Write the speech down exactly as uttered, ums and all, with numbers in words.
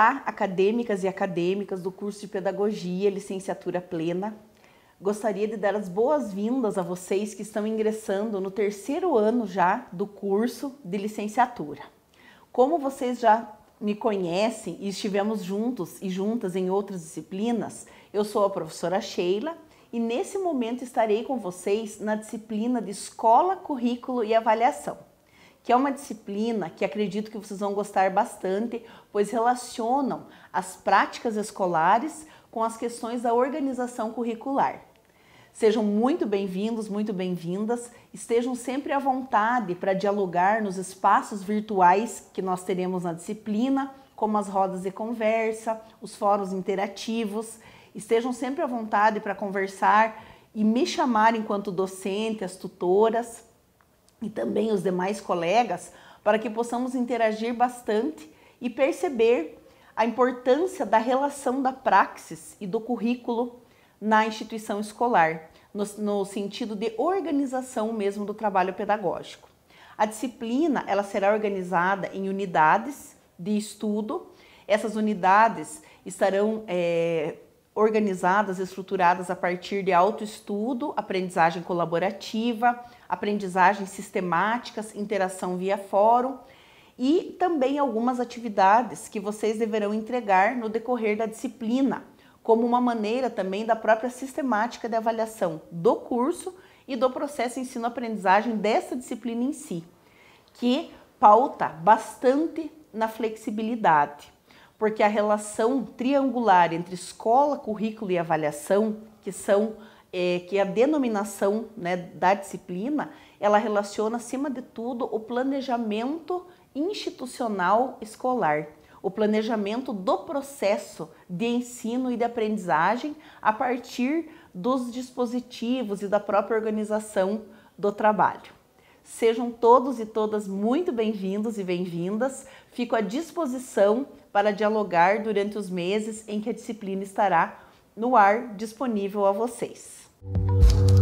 Olá, acadêmicas e acadêmicas do curso de Pedagogia, Licenciatura Plena. Gostaria de dar as boas-vindas a vocês que estão ingressando no terceiro ano já do curso de licenciatura. Como vocês já me conhecem e estivemos juntos e juntas em outras disciplinas, eu sou a professora Sheila e nesse momento estarei com vocês na disciplina de Escola, Currículo e Avaliação, que é uma disciplina que acredito que vocês vão gostar bastante, pois relacionam as práticas escolares com as questões da organização curricular. Sejam muito bem-vindos, muito bem-vindas, estejam sempre à vontade para dialogar nos espaços virtuais que nós teremos na disciplina, como as rodas de conversa, os fóruns interativos. Estejam sempre à vontade para conversar e me chamar enquanto docente, as tutoras, e também os demais colegas, para que possamos interagir bastante e perceber a importância da relação da praxis e do currículo na instituição escolar, no, no sentido de organização mesmo do trabalho pedagógico. A disciplina ela será organizada em unidades de estudo. Essas unidades estarão é, organizadas, estruturadas a partir de autoestudo, aprendizagem colaborativa, aprendizagens sistemáticas, interação via fórum e também algumas atividades que vocês deverão entregar no decorrer da disciplina, como uma maneira também da própria sistemática de avaliação do curso e do processo ensino-aprendizagem dessa disciplina em si, que pauta bastante na flexibilidade, porque a relação triangular entre escola, currículo e avaliação, que são é, que é a denominação, né, da disciplina, ela relaciona acima de tudo o planejamento institucional escolar, o planejamento do processo de ensino e de aprendizagem a partir dos dispositivos e da própria organização do trabalho. Sejam todos e todas muito bem-vindos e bem-vindas. Fico à disposição para dialogar durante os meses em que a disciplina estará no ar disponível a vocês.